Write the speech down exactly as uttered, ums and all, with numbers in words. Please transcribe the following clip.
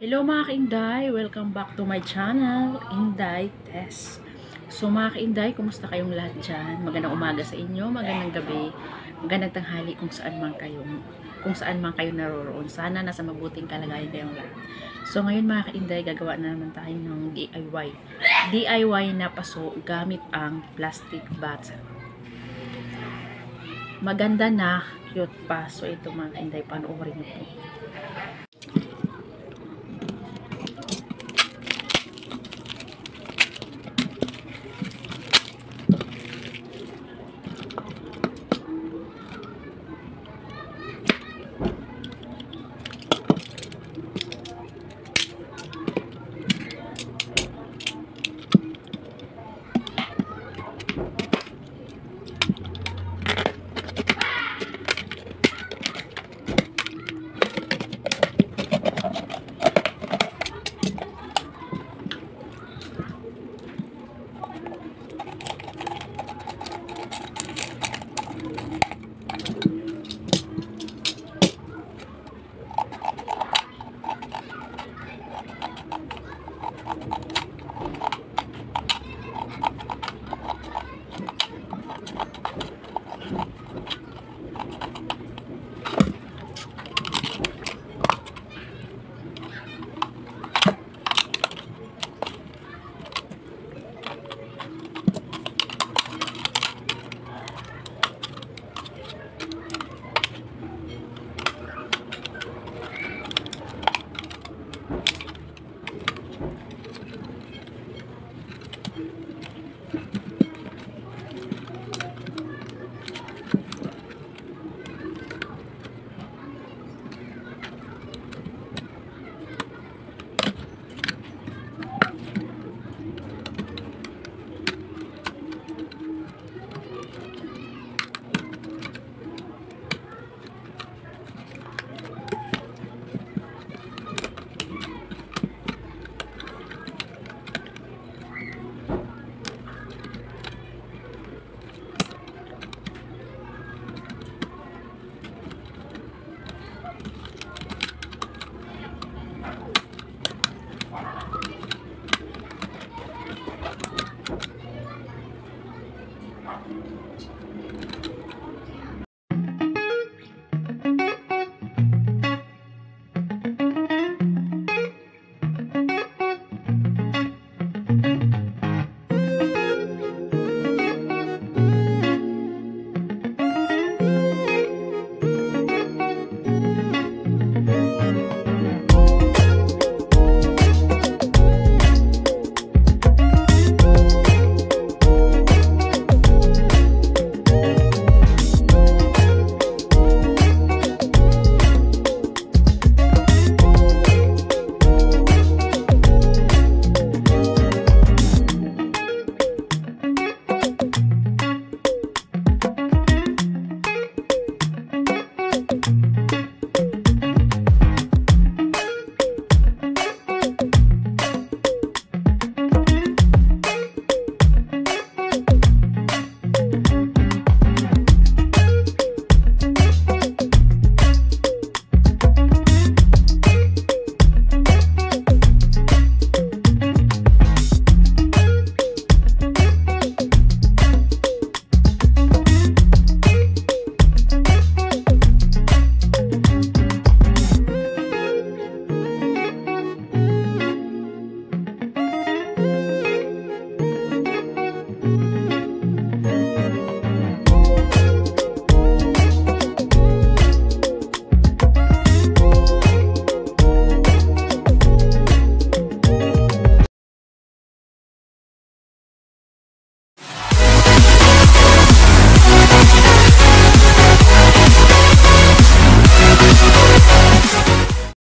Hello mga ka-Inday! Welcome back to my channel, Inday Tess. So mga ka-Inday, kumusta kayong lahat dyan? Magandang umaga sa inyo, magandang gabi, magandang tanghali kung saan man kayo, kung saan man kayo naroroon. Sana nasa mabuting kalagayan kayong lahat. So ngayon mga ka-Inday, gagawa na naman tayo ng D I Y. D I Y na paso gamit ang plastic bottle. Maganda na, cute pa. So ito mga ka-Inday, panoorin nyo po.